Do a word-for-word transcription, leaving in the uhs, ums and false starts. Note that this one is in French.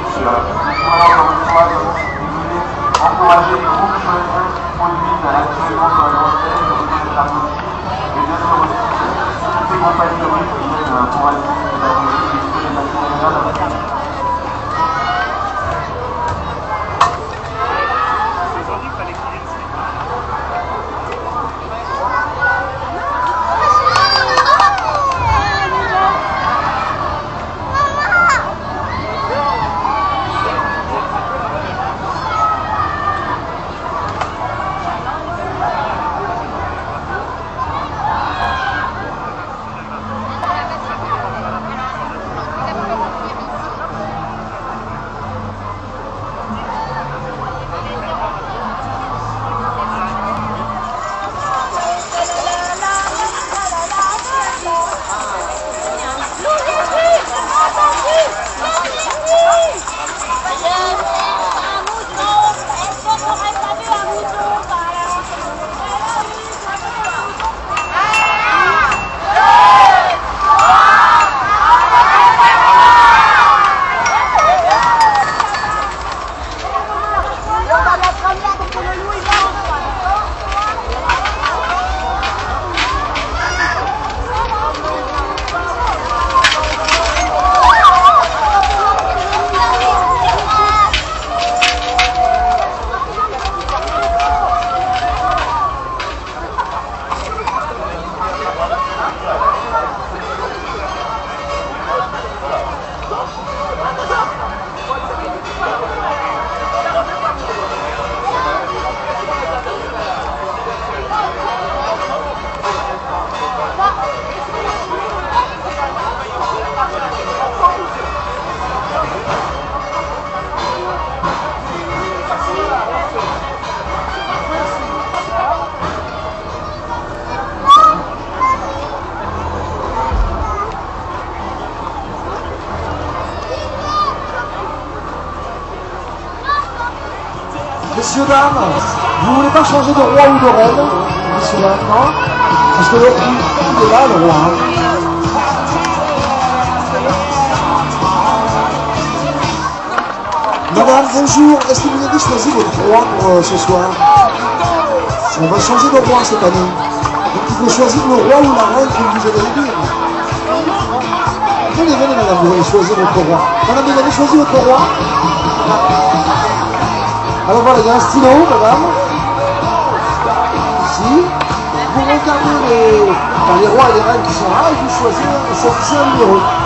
suis voilà, encore une fois, désolé, encourager les groupes sur les jeunes qui produisent actuellement sur la grande scène, le retour de Charles aussi, et bien sûr aussi toutes les compagnies de rue qui viennent pour assister à la musique et exposer la cinéma. Messieurs, dames, vous ne voulez pas changer de roi ou de reine? Messieurs, dames, non? Parce que l'autre, il est là, le roi. Hein. Madame, bonjour. Est-ce que vous avez choisi votre roi pour euh, ce soir? On va changer de roi cette année. Donc il faut choisir le roi ou la reine que vous allez dire. Venez, venez, madame, vous allez choisir votre roi. Madame, vous avez choisi votre roi? Alors voilà, il y a un stylo, madame. Ici. Vous regardez les, enfin, les rois et les reines qui sont là et vous choisissez, choisissez un numéro.